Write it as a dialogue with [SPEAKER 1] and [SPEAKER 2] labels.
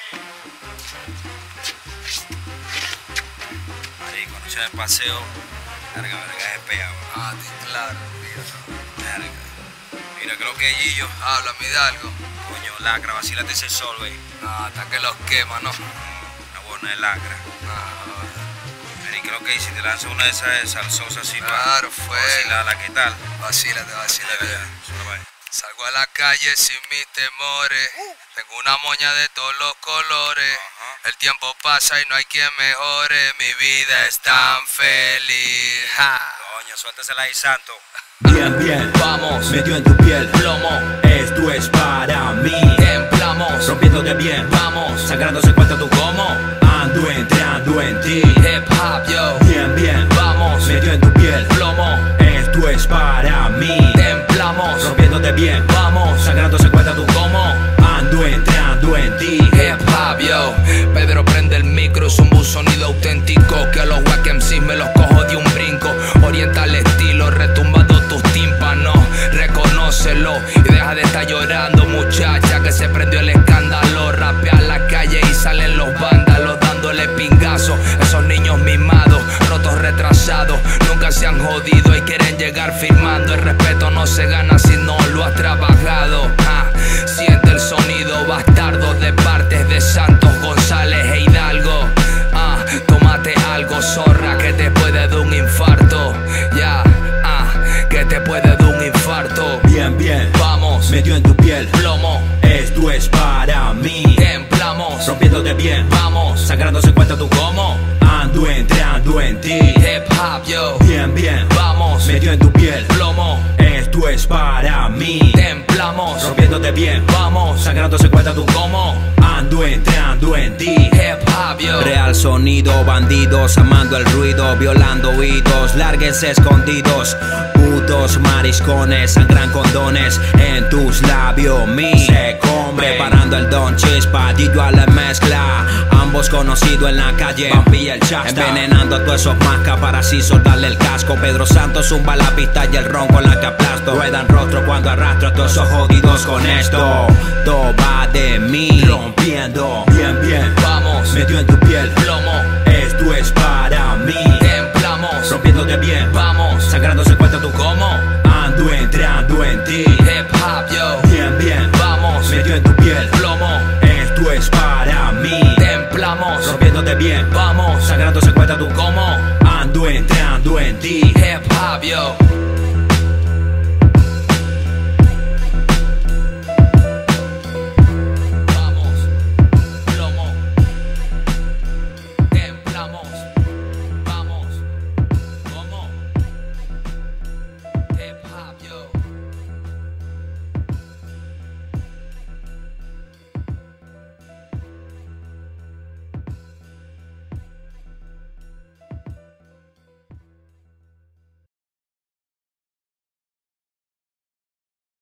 [SPEAKER 1] Marico, noche de paseo. Verga, es pegado.
[SPEAKER 2] Ah, claro,
[SPEAKER 1] Verga. Mira, creo que Gillo.
[SPEAKER 2] Háblame de algo.
[SPEAKER 1] Coño, lacra, vacílate ese sol, güey.
[SPEAKER 2] Ah, hasta que los quema, ¿no?
[SPEAKER 1] Una buena de lacra.
[SPEAKER 2] Ah,
[SPEAKER 1] Y creo que si te lanzas una de esas salsosas así
[SPEAKER 2] claro,
[SPEAKER 1] para
[SPEAKER 2] fue.
[SPEAKER 1] vacilarla, ¿qué tal?
[SPEAKER 2] Vacílate.
[SPEAKER 1] Solo va.
[SPEAKER 2] Salgo a la calle sin mis temores. Tengo una moña de todos los colores. El tiempo pasa y no hay quien mejore. Mi vida es tan feliz. Ja.
[SPEAKER 1] Coño, suéltasela ahí, santo.
[SPEAKER 3] Bien,
[SPEAKER 2] Vamos,
[SPEAKER 3] metió en tu piel,
[SPEAKER 2] plomo,
[SPEAKER 3] esto es para mí.
[SPEAKER 2] templamos,
[SPEAKER 3] Rompiéndote bien,
[SPEAKER 2] vamos,
[SPEAKER 3] sacrándose cuenta tu
[SPEAKER 2] ¿cómo?
[SPEAKER 3] ando entrando en ti.
[SPEAKER 2] Hip hop, yo,
[SPEAKER 3] Bien,
[SPEAKER 2] vamos,
[SPEAKER 3] metió en tu piel,
[SPEAKER 2] plomo,
[SPEAKER 3] esto es para mí.
[SPEAKER 2] templamos,
[SPEAKER 3] Rompiéndote bien,
[SPEAKER 2] vamos,
[SPEAKER 3] sacrándose cuenta tu
[SPEAKER 2] ¿cómo?
[SPEAKER 3] ando entrando en ti.
[SPEAKER 2] Hip hop, yo. Pedro prende el micro, es un bus sonido auténtico. Que a los wack MCs me los cojo de un brinco. Orienta el estilo, retumbando tus tímpanos. Reconócelo y deja de estar llorando, muchacha, que se prendió el escándalo. Rapea a la calle y salen los vándalos dándole pingazo. Esos niños mimados, rotos retrasados, nunca se han jodido y quieren llegar firmando. El respeto no se gana si no lo has trabajado. Siente el sonido bastardo de partes de Santos, González e Hidalgo. Tómate algo, zorra, que te puede dar un infarto. Ya, que te puede dar un infarto.
[SPEAKER 3] Bien,
[SPEAKER 2] Vamos,
[SPEAKER 3] metió en tu piel,
[SPEAKER 2] plomo,
[SPEAKER 3] esto es para mí.
[SPEAKER 2] templamos,
[SPEAKER 3] Rompiéndote bien,
[SPEAKER 2] vamos,
[SPEAKER 3] sacrándose cuenta tu
[SPEAKER 2] ¿cómo?
[SPEAKER 3] ando entrando en ti.
[SPEAKER 2] Hip hop, yo,
[SPEAKER 3] Bien,
[SPEAKER 2] vamos,
[SPEAKER 3] metió en tu piel,
[SPEAKER 2] plomo,
[SPEAKER 3] esto es para mí.
[SPEAKER 2] templamos,
[SPEAKER 3] Rompiéndote bien,
[SPEAKER 2] vamos,
[SPEAKER 3] sacrándose cuenta tu
[SPEAKER 2] ¿cómo?
[SPEAKER 3] ando entrando en ti.
[SPEAKER 2] Hip hop, yo,
[SPEAKER 3] Real sonido, bandidos amando el ruido, violando oídos, lárguense escondidos. Putos mariscones sangran condones en tus labios, se come. Preparando el don chispa, Gillo a la mezcla. Ambos conocidos en la calle, Vampi y el Chasta. Envenenando a todos esos mascas para así soltarle el casco. Pedro Santos zumba la pista y el ron con la que aplasto. Ruedan rostro cuando arrastro a todos esos jodidos con esto. Todo va de mí, rompiendo. Bien,
[SPEAKER 2] vamos,
[SPEAKER 3] metió en tu piel,
[SPEAKER 2] plomo,
[SPEAKER 3] esto es para mí.
[SPEAKER 2] templamos,
[SPEAKER 3] Rompiéndote bien,
[SPEAKER 2] vamos,
[SPEAKER 3] sacrándose cuenta tu
[SPEAKER 2] ¿cómo?
[SPEAKER 3] ando entrando en ti.
[SPEAKER 2] Hip hop, yo,
[SPEAKER 3] Bien,
[SPEAKER 2] vamos,
[SPEAKER 3] metió en tu piel,
[SPEAKER 2] plomo,
[SPEAKER 3] esto es para mí.
[SPEAKER 2] templamos,
[SPEAKER 3] Rompiéndote bien,
[SPEAKER 2] vamos,
[SPEAKER 3] sacrándose cuenta tu
[SPEAKER 2] ¿cómo?
[SPEAKER 3] ando entrando en ti.
[SPEAKER 2] Hip hop, yo.